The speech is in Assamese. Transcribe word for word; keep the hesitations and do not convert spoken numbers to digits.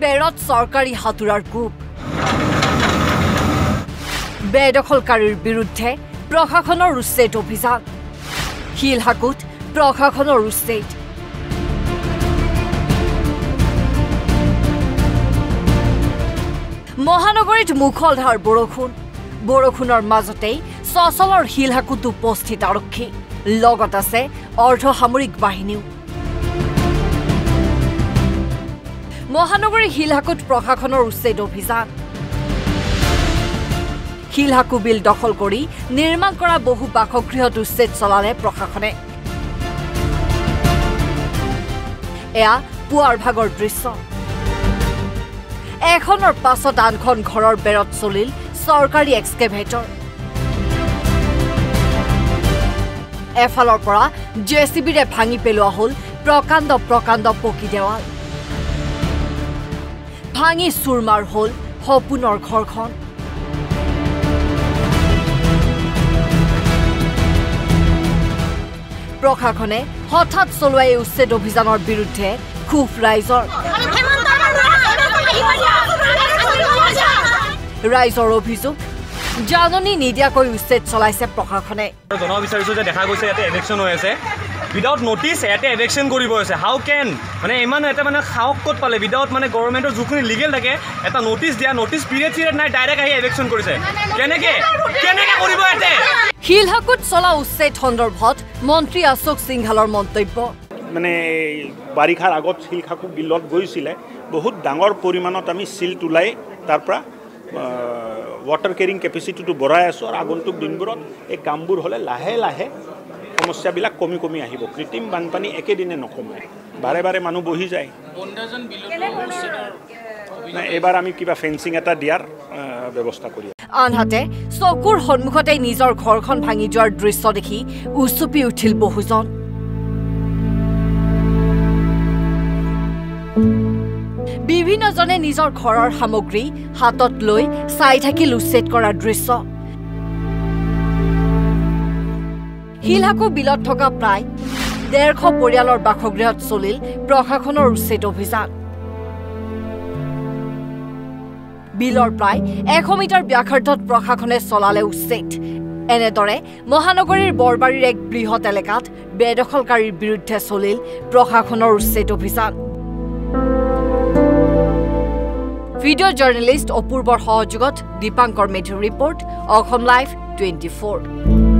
বেৰত চৰকাৰী হাতুৰাৰ কোপ বেদখলকাৰীৰ বিৰুদ্ধে প্ৰশাসনৰ উচ্ছেদ অভিযান শিলহাকুত প্ৰশাসনৰ উচ্ছেদ মহানগৰীত মুখলধাৰ বৰষুণ বৰষুণৰ মাজতেই সচলৰ শিলহাকুত উপস্থিত আৰক্ষী লগত আছে অৰ্ধসামৰিক বাহিনীও মহানগৰী শিলহাকুত প্ৰশাসনৰ উচ্ছেদ অভিযান শিলহাকু বিল দখল কৰি নিৰ্মাণ কৰা বহু বাসগৃহত উচ্ছেদ চলালে প্ৰশাসনে এয়া পুৱাৰ ভাগৰ দৃশ্য এখনৰ পাছত আনখন ঘৰৰ বেৰত চলিল চৰকাৰী এক্সকেভেটৰ এফালৰ পৰা জেচিবিৰে ভাঙি পেলোৱা হ'ল প্ৰকাণ্ড প্ৰকাণ্ড পকী দেৱাল ভাঙি চুৰমাৰ হ'ল সপোনৰ ঘৰখন প্ৰশাসনে হঠাৎ চলোৱা এই উচ্ছেদ অভিযানৰ বিৰুদ্ধে ক্ষোভ ৰাইজৰ ৰাইজৰ অভিযোগ জাননী নিদিয়াকৈ উচ্ছেদ চলাইছে প্ৰশাসনে জনাব বিচাৰিছো যে দেখা গৈছে ইয়াতে ইলেকশ্যন হৈ আছে উইদাউট নটিছ ইয়াতে ইলেকশ্যন কৰিব আছে হাউ কেন মানে ইমান এটা মানে সাহস ক'ত পালে উইদাউট মানে গভৰ্ণমেণ্টৰ যিখিনি লিগেল থাকে এটা নটিছ দিয়া নটিছ পিৰিয়ড চিৰিয়ড নাই ডাইৰেক্ট আহি ইলেকশ্যন কৰিছে কেনেকে কেনেকে কৰিব ইয়াতে শিলহাকুত চলা উচ্ছেদ সন্দৰ্ভত মন্ত্ৰী অশোক সিংহালৰ মন্তব্য মানে বাৰিষাৰ আগত শিলহাকু বিলত গৈছিলে বহুত ডাঙৰ পৰিমাণত আমি চিল তুলাই তাৰ পৰা ওয়াটাৰ কেৰিং কেপাচিটিটো বঢ়াই আছো আৰু আগন্তুক দিনবোৰত এই কামবোৰ হ'লে লাহে লাহে সমস্যাবিলাক কমি কমি আহিব কৃত্ৰিম বানপানী একেদিনে নকমে বাৰে বাৰে মানুহ বহি যায় এবাৰ আমি কিবা ফেন্সিং এটা দিয়াৰ ব্যৱস্থা কৰি আনহাতে চকুৰ সন্মুখতে নিজৰ ঘৰখন ভাঙি যোৱাৰ দৃশ্য দেখি উচুপি উঠিল বহুজন বিভিন্নজনে নিজৰ ঘৰৰ সামগ্ৰী হাতত লৈ চাই থাকিল উচ্ছেদ কৰাৰ দৃশ্য শিলহাকু বিলত থকা প্ৰায় ডেৰশ পৰিয়ালৰ বাসগৃহত চলিল প্ৰশাসনৰ উচ্ছেদ অভিযান বিলৰ প্ৰায় এশ মিটাৰ ব্যাসাৰ্ধত প্ৰশাসনে চলালে উচ্ছেদ এনেদৰে মহানগৰীৰ বৰবাৰীৰ এক বৃহৎ এলেকাত বেদখলকাৰীৰ বিৰুদ্ধে চলিল প্ৰশাসনৰ উচ্ছেদ অভিযান ভিডিঅ' জাৰ্নেলিষ্ট অপূৰ্বৰ সহযোগত দীপাংকৰ মেধিৰ report Asom live twenty four